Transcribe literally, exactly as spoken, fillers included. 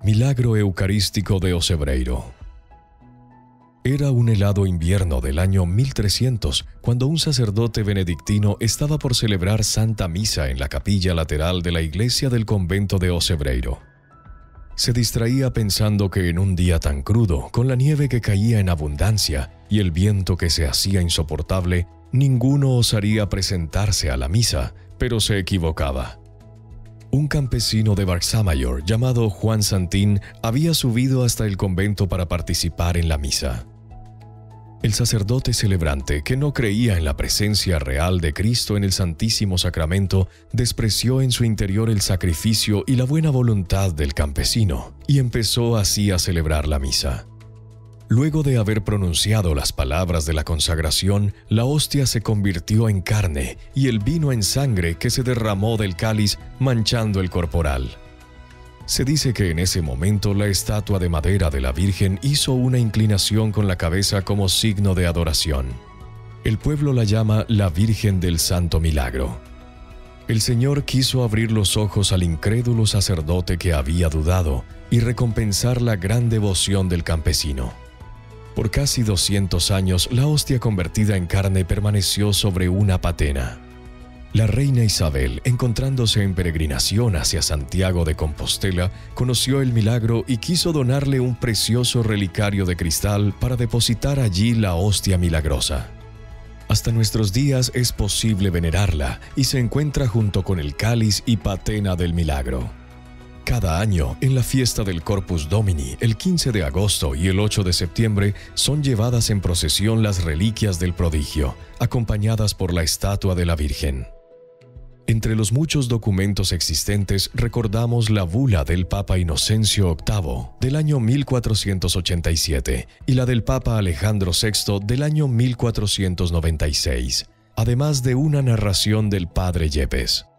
Milagro Eucarístico de Ocebreiro. Era un helado invierno del año mil trescientos, cuando un sacerdote benedictino estaba por celebrar Santa Misa en la capilla lateral de la iglesia del convento de Ocebreiro. Se distraía pensando que en un día tan crudo, con la nieve que caía en abundancia y el viento que se hacía insoportable, ninguno osaría presentarse a la misa, pero se equivocaba. Un campesino de Barzamayor llamado Juan Santín había subido hasta el convento para participar en la misa. El sacerdote celebrante, que no creía en la presencia real de Cristo en el Santísimo Sacramento, despreció en su interior el sacrificio y la buena voluntad del campesino, y empezó así a celebrar la misa. Luego de haber pronunciado las palabras de la consagración, la hostia se convirtió en carne y el vino en sangre que se derramó del cáliz, manchando el corporal. Se dice que en ese momento la estatua de madera de la Virgen hizo una inclinación con la cabeza como signo de adoración. El pueblo la llama la Virgen del Santo Milagro. El Señor quiso abrir los ojos al incrédulo sacerdote que había dudado y recompensar la gran devoción del campesino. Por casi doscientos años, la hostia convertida en carne permaneció sobre una patena. La reina Isabel, encontrándose en peregrinación hacia Santiago de Compostela, conoció el milagro y quiso donarle un precioso relicario de cristal para depositar allí la hostia milagrosa. Hasta nuestros días es posible venerarla y se encuentra junto con el cáliz y patena del milagro. Cada año, en la fiesta del Corpus Domini, el quince de agosto y el ocho de septiembre, son llevadas en procesión las reliquias del prodigio, acompañadas por la estatua de la Virgen. Entre los muchos documentos existentes, recordamos la bula del Papa Inocencio octavo del año mil cuatrocientos ochenta y siete y la del Papa Alejandro sexto del año mil cuatrocientos noventa y seis, además de una narración del Padre Yepes.